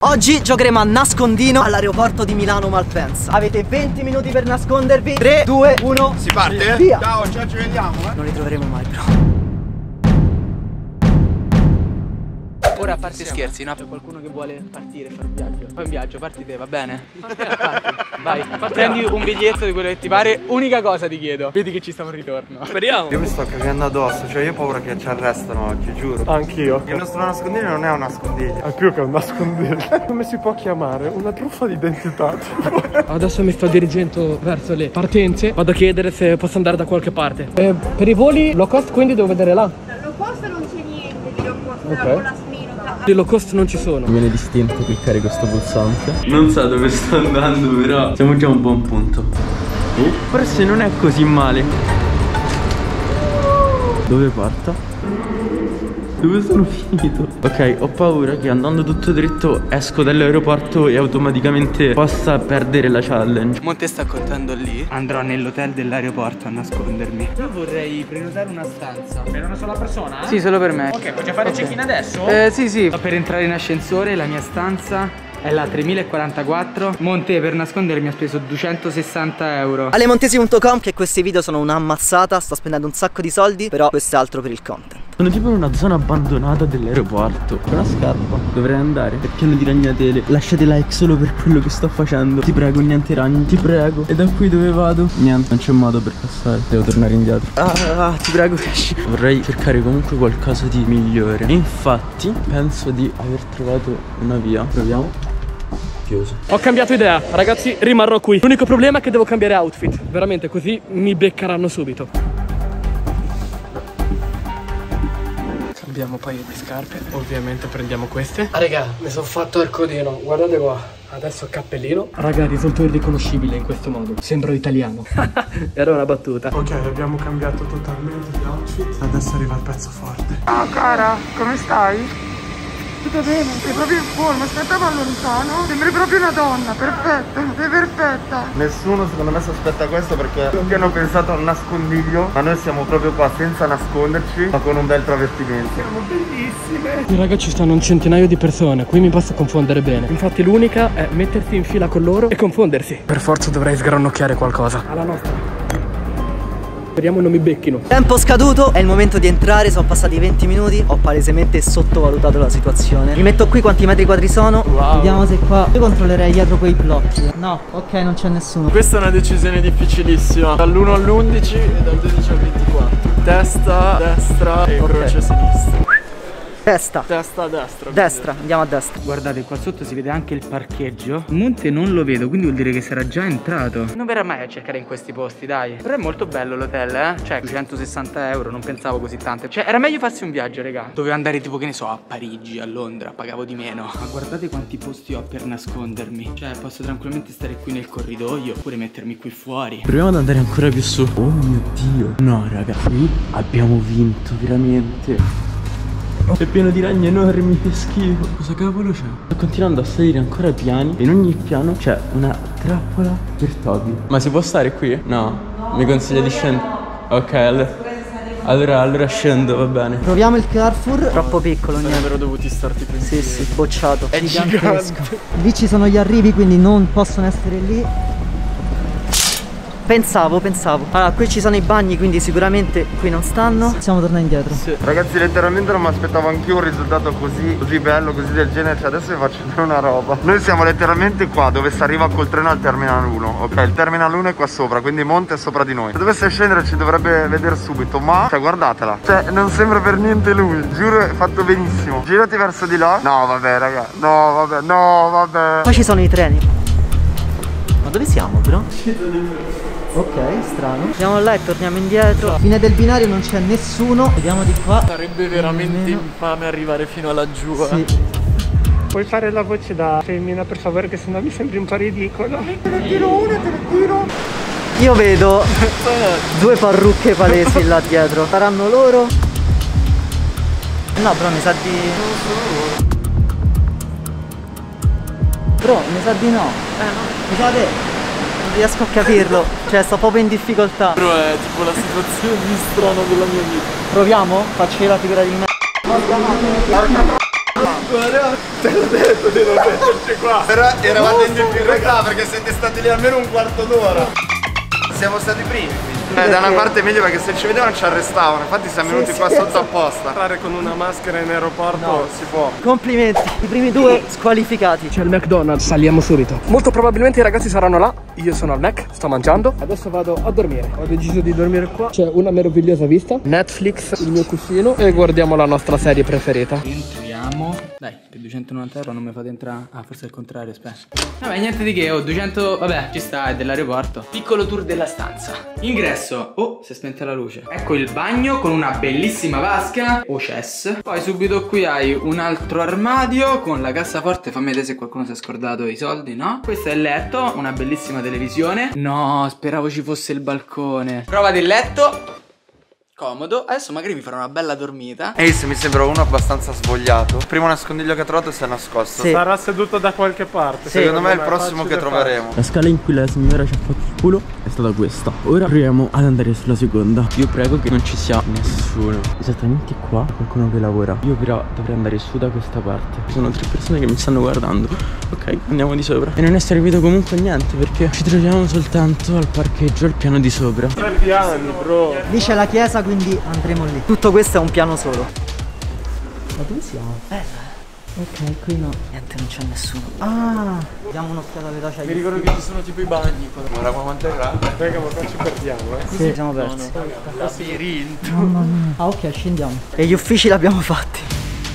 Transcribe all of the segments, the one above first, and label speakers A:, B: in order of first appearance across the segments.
A: Oggi giocheremo a nascondino all'aeroporto di Milano Malpensa. Avete 20 minuti per nascondervi. 3, 2, 1.
B: Si parte?
A: Via.
B: Ciao, ci vediamo,
A: Non li troveremo mai però.
C: Ora a parte scherzi, no? C'è qualcuno che vuole partire, fare un viaggio. Fai un viaggio, parti te, va bene? Vai, prendi un biglietto di quello che ti pare. Unica cosa ti chiedo, vedi che ci stiamo al ritorno. Speriamo.
D: Io mi sto cagando addosso, cioè io ho paura che ci arrestano oggi, giuro.
E: Anch'io.
D: Il nostro nascondiglio non è un nascondiglio.
E: È più che un nascondiglio. Come si può chiamare? Una truffa d'identità. Adesso mi sto dirigendo verso le partenze. Vado a chiedere se posso andare da qualche parte. Per i voli low cost quindi devo vedere là.
F: Low cost non c'è niente di low cost,
E: Ok.
F: con la sminuta.
E: Di low cost non ci sono.
G: Viene distinto cliccare questo pulsante. Non so dove sto andando, però siamo già a un buon punto. Forse non è così male. Dove parto? Dove sono finito? Ok, ho paura che andando tutto dritto esco dall'aeroporto e automaticamente possa perdere la challenge.
C: Monte sta contando lì. Andrò nell'hotel dell'aeroporto a nascondermi. Io vorrei prenotare una stanza.
E: Per una sola persona?
C: Sì, solo per me.
E: Ok, puoi già fare check-in adesso?
C: Sì, sì. Per entrare in ascensore la mia stanza è la 3044. Monte per nascondermi ha speso 260 euro.
A: Alemontesi.com, che questi video sono un'ammazzata. Sto spendendo un sacco di soldi, però questo è altro per il content.
G: Sono tipo in una zona abbandonata dell'aeroporto. C'è una scarpa. Dovrei andare. È pieno di ragnatele. Lasciate like solo per quello che sto facendo. Ti prego, niente ragni. Ti prego. E da qui dove vado? Niente, non c'è modo per passare. Devo tornare indietro. Ti prego, esci. Vorrei cercare comunque qualcosa di migliore. E infatti penso di aver trovato una via. Proviamo. Chiuso.
E: Ho cambiato idea, ragazzi, rimarrò qui. L'unico problema è che devo cambiare outfit. Veramente, così mi beccheranno subito. Cambiamo un paio di scarpe. Ovviamente prendiamo queste. Raga, mi sono fatto il codino. Guardate qua. Adesso cappellino. Raga, risulto irriconoscibile in questo modo. Sembro italiano. Era una battuta. Ok, abbiamo cambiato totalmente di outfit. Adesso arriva il pezzo forte.
F: Ciao cara, come stai? Tutto bene, sei proprio in forma, aspetta da lontano. Sembri proprio una donna, perfetta, sei perfetta.
D: Nessuno secondo me si aspetta questo perché tutti hanno pensato a un nascondiglio, ma noi siamo proprio qua senza nasconderci, ma con un bel travestimento.
F: Siamo bellissime.
E: Qui raga ci stanno un centinaio di persone. Qui mi posso confondere bene. Infatti l'unica è mettersi in fila con loro e confondersi. Per forza dovrei sgranocchiare qualcosa. Alla nostra. Speriamo non mi becchino.
A: Tempo scaduto, è il momento di entrare. Sono passati 20 minuti. Ho palesemente sottovalutato la situazione. Mi metto qui, quanti metri quadri sono?
E: Wow.
A: Vediamo se qua. Io controllerei dietro quei blocchi. No, ok, non c'è nessuno.
H: Questa è una decisione difficilissima. Dall'1 all'11 e dal 12 al 24. Testa, destra e croce sinistra.
A: Testa.
H: Testa a destra.
A: Destra, andiamo a destra.
C: Guardate, qua sotto si vede anche il parcheggio. Monte non lo vedo, quindi vuol dire che sarà già entrato. Non verrà mai a cercare in questi posti, dai. Però è molto bello l'hotel, eh. Cioè, 260 euro, non pensavo così tante. Cioè, era meglio farsi un viaggio, raga. Dovevo andare tipo, che ne so, a Parigi, a Londra, pagavo di meno. Ma guardate quanti posti ho per nascondermi. Cioè, posso tranquillamente stare qui nel corridoio, oppure mettermi qui fuori.
G: Proviamo ad andare ancora più su. Oh mio Dio. No raga, qui abbiamo vinto, veramente. È pieno di ragni enormi, che schifo. Cosa cavolo c'è? Sto continuando a salire ancora piani. E in ogni piano c'è una trappola per Toby. Ma si può stare qui? No. Mi consiglia di scendere? Ok, allora scendo, va bene.
A: Proviamo il Carrefour. Troppo piccolo, niente.
H: Sarebbero dovuti starti più
A: Sì,
H: insieme.
A: sì, bocciato.
H: È gigante.
A: Lì ci sono gli arrivi, quindi non possono essere lì. Pensavo. Allora, qui ci sono i bagni, quindi sicuramente qui non stanno. Possiamo tornare indietro.
H: Sì.
D: Ragazzi, letteralmente non mi aspettavo anch'io un risultato così bello, così del genere. Cioè adesso vi faccio vedere una roba. Noi siamo letteralmente qua dove si arriva col treno al Terminal 1. Ok, il Terminal 1 è qua sopra, quindi Monte è sopra di noi. Se dovesse scendere ci dovrebbe vedere subito, ma cioè guardatela. Cioè non sembra per niente lui. Giuro, è fatto benissimo. Girati verso di là. No vabbè raga. No vabbè.
A: Qua ci sono i treni. Ma dove siamo, bro? Ok, strano. Andiamo là e torniamo indietro. Fine del binario, non c'è nessuno. Vediamo di qua.
H: Sarebbe veramente infame arrivare fino a laggiù.
A: Sì.
E: Puoi fare la voce da femmina per favore, che sennò mi sembri un po' ridicolo.
F: Te ne tiro una, te ne tiro.
A: Io vedo due parrucche palesi là dietro. Saranno loro? No, bro, mi sa di... Bro, mi sa di no. Mi sa te. Non riesco a capirlo. Cioè, sto proprio in difficoltà.
H: Però è tipo la situazione più strana della mia vita.
A: Proviamo? Facci la figura di me.
H: Te l'ho detto di non metterci qua.
D: Però eravate in difficoltà perché siete stati lì almeno un quarto d'ora. Siamo stati primi. Da una parte è meglio perché se ci vedevano ci arrestavano. Infatti siamo venuti qua sotto apposta.
H: Entrare con una maschera in aeroporto si può.
A: Complimenti, i primi due squalificati.
E: C'è il McDonald's, saliamo subito. Molto probabilmente i ragazzi saranno là. Io sono al Mac, sto mangiando. Adesso vado a dormire. Ho deciso di dormire qua. C'è una meravigliosa vista, Netflix, il mio cuscino e guardiamo la nostra serie preferita.
C: Entriamo. Dai, per 290 euro non mi fate entrare. Ah, forse è il contrario, aspetta. Vabbè, niente di che, ho 200. Vabbè, ci sta, è dell'aeroporto. Piccolo tour della stanza. Ingresso. Oh, si è spenta la luce. Ecco il bagno con una bellissima vasca o chess. Poi subito qui hai un altro armadio con la cassaforte. Fammi vedere se qualcuno si è scordato i soldi, no? Questo è il letto, una bellissima televisione. No, speravo ci fosse il balcone. Prova del letto. Comodo, adesso magari mi farò una bella dormita.
D: Ace mi sembra uno abbastanza svogliato. Il primo nascondiglio che ha trovato si è nascosto.
A: Sì.
H: Sarà seduto da qualche parte.
D: Secondo me è il prossimo che troveremo.
G: La scala in cui la signora ci ha fatto il culo è stata questa. Ora proviamo ad andare sulla seconda. Io prego che non ci sia nessuno. Esattamente qua qualcuno che lavora. Io però dovrei andare su da questa parte. Ci sono 3 persone che mi stanno guardando. Ok, andiamo di sopra. E non è servito comunque niente perché ci troviamo soltanto al parcheggio al piano di sopra.
H: 3 piani, bro.
A: Lì c'è la chiesa, quindi andremo lì. Tutto questo è un piano solo. Ma dove siamo? Ok, qui no. Niente, non c'è nessuno. Ah, diamo un'occhiata veloce ai
H: Mi ricordo che ci sono tipo i bagni qua.
D: Guarda quanto è grande.
H: Raga, ma qua ci perdiamo,
A: Sì, siamo persi.
H: Labirinto.
A: Mamma mia. Ah, ok, scendiamo. E gli uffici l'abbiamo fatti.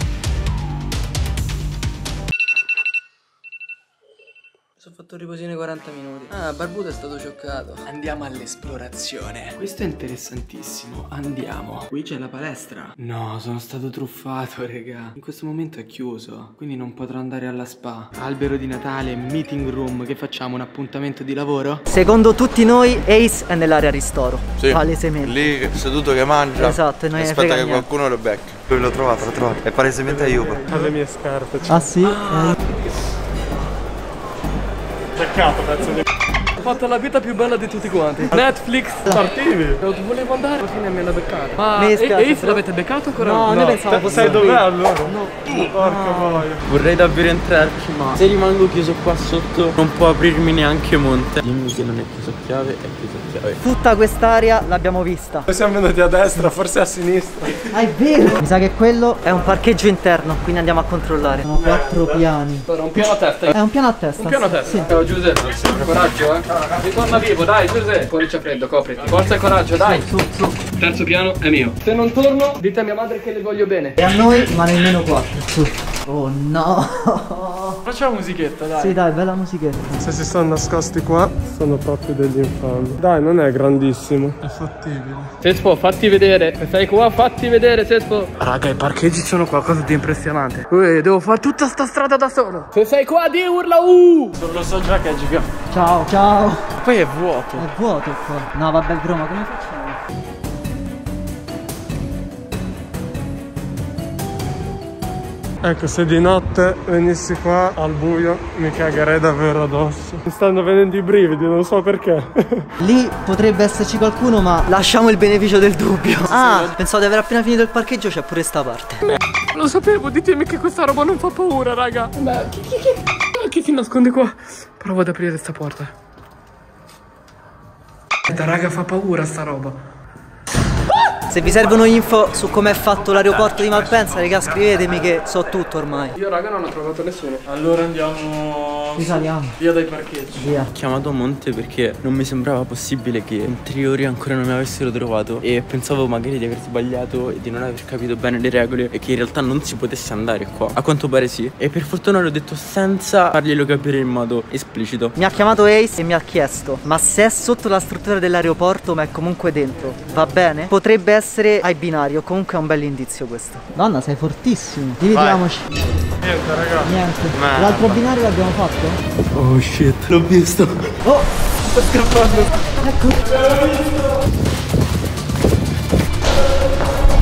A: Ho fatto un riposino 40 minuti. Ah, Barbuto è stato cioccato.
C: Andiamo all'esplorazione. Questo è interessantissimo. Andiamo. Qui c'è la palestra. No, sono stato truffato, raga. In questo momento è chiuso, quindi non potrò andare alla spa. Albero di Natale, meeting room. Che facciamo? Un appuntamento di lavoro?
A: Secondo tutti noi, Ace è nell'area ristoro.
D: Sì.
A: Palesemente.
D: Lì seduto che mangia.
A: Esatto, e noi
D: aspetta
A: frega
D: che
A: niente.
D: qualcuno lo becca. L'ho trovato. È palesemente Ayuba.
H: Alle mie scarpe.
A: Ah sì?
H: Peccato, pezzo di...
E: Ho fatto la vita più bella di tutti quanti. Netflix.
H: Partivi.
E: Volevo andare, alla fine me l'ha beccato. Ma
A: Mi dispiace,
E: Ace
A: però-
E: l'avete beccato ancora?
A: No, noi pensavamo fosse
H: Sai
A: qui.
H: dov'è allora? No. Porca boia.
G: Vorrei davvero entrarci, ma se rimango chiuso qua sotto non può aprirmi neanche Monte. Dimmi che non è chiuso a chiave, è chiuso a chiave.
A: Tutta quest'area l'abbiamo vista.
H: Noi siamo venuti a destra, forse a sinistra.
A: Ah, è vero! Mi sa che quello è un parcheggio interno, quindi andiamo a controllare. Sono 4 piani.
E: Allora, un piano a testa.
A: È un piano a testa.
E: Un piano a testa.
A: Sì.
E: Giuseppe, coraggio, Ritorna vivo, dai, Giuseppe. Fuori c'è freddo, copriti. Forza e coraggio, dai.
A: Su.
E: Terzo piano è mio. Se non torno, dite a mia madre che le voglio bene.
A: E a noi, ma nemmeno 4. Su. Oh no!
E: Facciamo musichetta, dai.
A: Sì, dai, bella musichetta.
H: Se si sono nascosti qua, sono proprio degli infami. Dai, non è grandissimo. È fattibile.
E: Sespo, fatti vedere. Se sei qua, fatti vedere, Sespo. Raga, i parcheggi sono qualcosa di impressionante. Devo fare tutta sta strada da solo. Se sei qua, di urla
H: Lo so già che è gigante.
A: Ciao.
E: Poi è vuoto.
A: È vuoto qua. No, vabbè, bro, ma come facciamo?
H: Ecco, se di notte venissi qua al buio mi cagherei davvero addosso. Mi stanno venendo i brividi, non so perché.
A: Lì potrebbe esserci qualcuno, ma lasciamo il beneficio del dubbio. Ah, pensavo di aver appena finito il parcheggio, c'è pure sta parte.
E: Lo sapevo, ditemi che questa roba non fa paura, raga. Ma chi si nasconde qua? Provo ad aprire questa porta. Raga, fa paura sta roba.
A: Se vi servono info su come è fatto l'aeroporto di Malpensa, raga, scrivetemi che so tutto ormai.
E: Io, raga, non ho trovato nessuno.
H: Allora andiamo
A: Risaliamo.
H: via dai parcheggi.
A: Via.
G: Ho chiamato Monte perché non mi sembrava possibile che in 3 ore ancora non mi avessero trovato e pensavo magari di aver sbagliato e di non aver capito bene le regole e che in realtà non si potesse andare qua. A quanto pare sì. E per fortuna l'ho detto senza farglielo capire in modo esplicito.
A: Mi ha chiamato Ace e mi ha chiesto: ma se è sotto la struttura dell'aeroporto ma è comunque dentro, va bene? Potrebbe essere ai binario, comunque è un bel indizio questo. Donna, sei fortissimo. Dividiamoci.
H: Niente, raga.
A: Niente. L'altro binario l'abbiamo fatto?
G: Oh shit, l'ho visto.
A: Oh! Sto scappando. Ecco.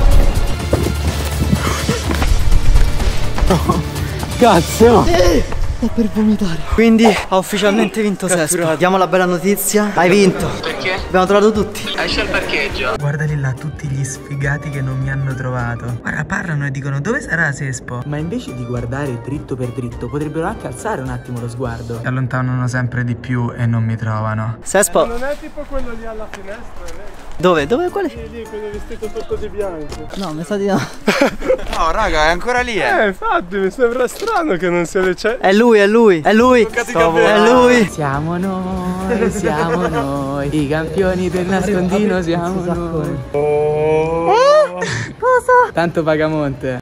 G: Cazzo!
A: sta per vomitare. Quindi ha ufficialmente vinto Sespo. Diamo la bella notizia. Hai vinto. Perché? Abbiamo trovato tutti.
C: Esce al parcheggio. Guardali là tutti gli sfigati che non mi hanno trovato. Guarda, parlano e dicono dove sarà Sespo? Ma invece di guardare dritto per dritto potrebbero anche alzare un attimo lo sguardo. Si allontanano sempre di più e non mi trovano.
A: Sespo.
E: Non è tipo quello lì alla finestra, vero?
A: Dove? Dove? Quale?
E: Lì, quello vestito tutto di bianco.
A: No, mi sa di no.
C: No, raga, è ancora lì,
E: Infatti, mi sembra strano che non sia le c'è.
A: È lui, è lui, è lui. È lui.
C: Siamo noi, i campioni del nascondino siamo noi.
A: Cosa?
C: Tanto Pagamonte.